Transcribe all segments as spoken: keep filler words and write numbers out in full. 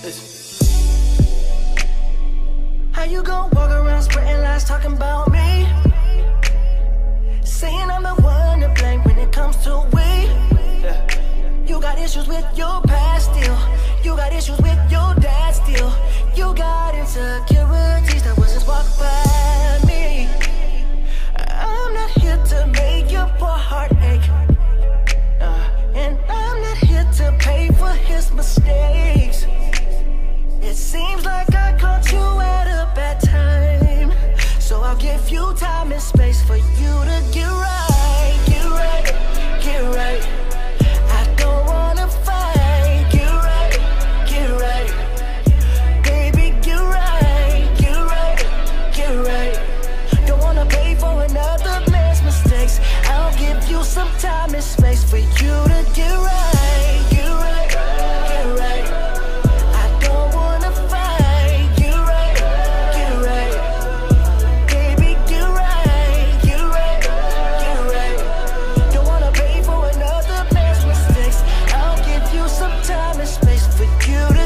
How you gon' walk around spreading lies talking about me? Saying I'm the one to blame when it comes to we. You got issues with your past still. You got issues with your dad still. You got insecurities that was just walked by me. I'm not here to make your poor heart ache, uh, and I'm not here to pay for his mistakes. It seems like I caught you at a bad time, so I'll give you time and space for you to get right, get right, get right. I don't wanna fight, get right, get right. Baby, get right, get right, get right. Don't wanna pay for another man's mistakes. I'll give you some time and space for you to get right, get right, get right. I don't wanna fight, get right, get right. Baby, get right, get right, get right. Don't wanna pay for another man's mistakes. I'll give you some time and space for you to.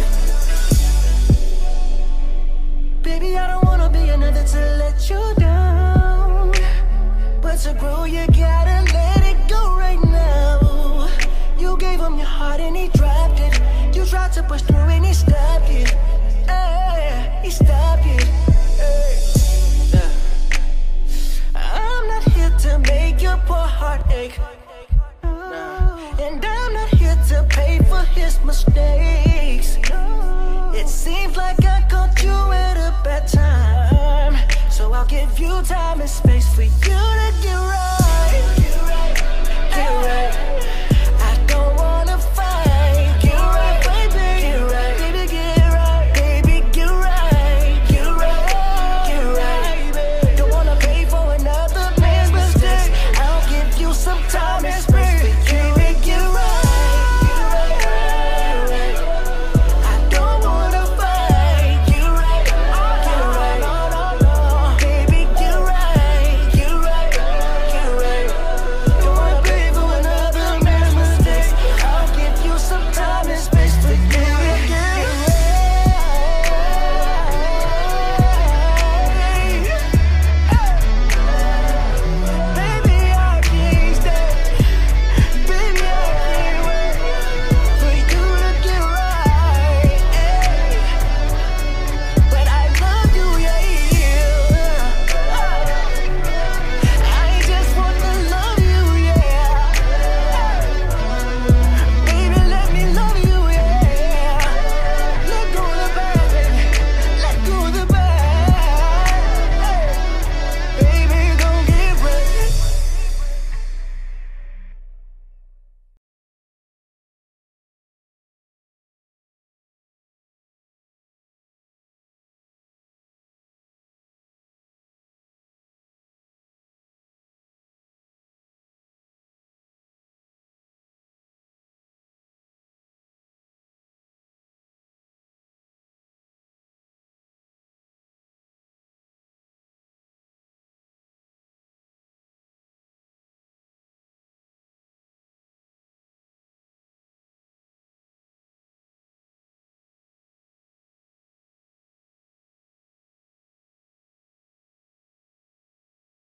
Baby, I don't wanna be another to let you down, but to grow you gotta let it go right now. You gave him your heart and he dropped it. You tried to push through and he stopped it. Hey, he stopped it. Hey. Yeah. I'm not here to make your poor heart ache, nah. And I'm not here to pay for his mistakes. It seems like I caught you at a bad time, so I'll give you time and space for you to get right.